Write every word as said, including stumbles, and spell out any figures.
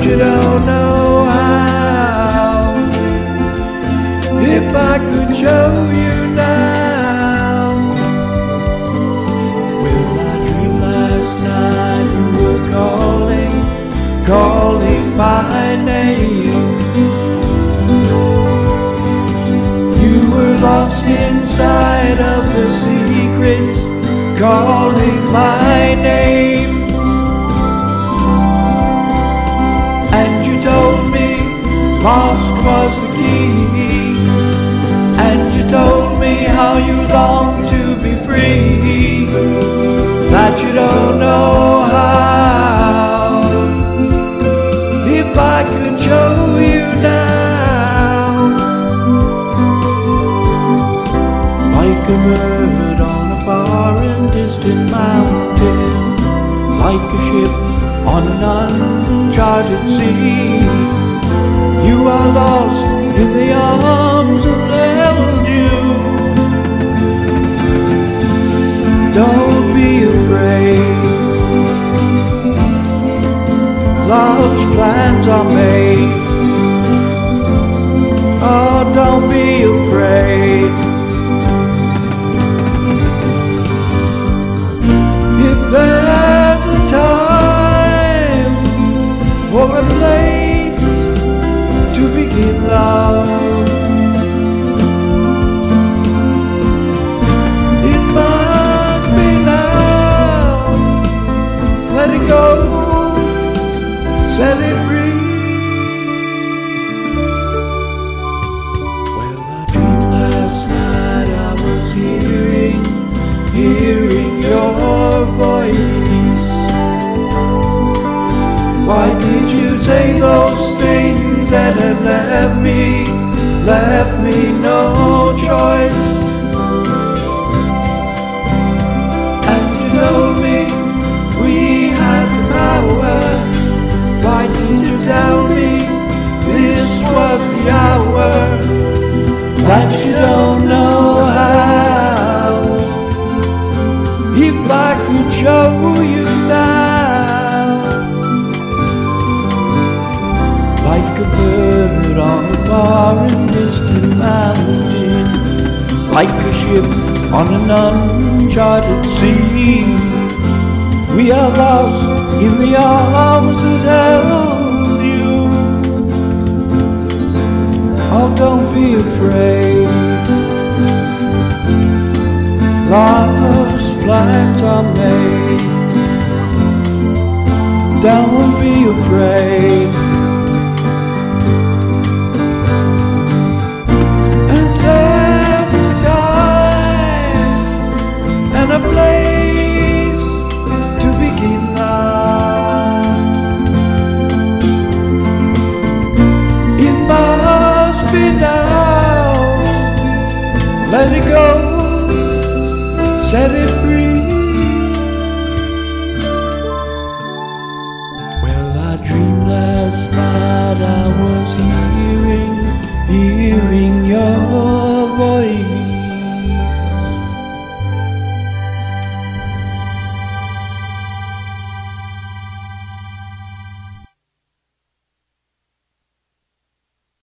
but you don't know how. If I could show you now. Well, I dreamed last night you were calling, calling my name. You were lost inside of the secrets, calling my name. And you told me lost was the key, and you told me how you long to be free, that you don't know how. If I could show you now, like a bird on a far and distant mountain, like a ship on an uncharted sea, you are lost in the arms of you. Don't be afraid, love's plans are made. Oh, don't be afraid. If there's a time or a place to begin love, it must be now. Let it go, set it free. Well, I dreamed last night I was hearing, hearing your voice. Why did you say those things that have left me, left me no choice? And you told me we had the power. Why didn't you tell me this was the hour, that you don't know how? If I could show you now, like a bird on a far and distant mountain, like a ship on an uncharted sea, we are lost in the arms that held you. Oh, don't be afraid, love's plans are made. Don't be afraid. A place to begin love. It must be now. Let it go, set it free.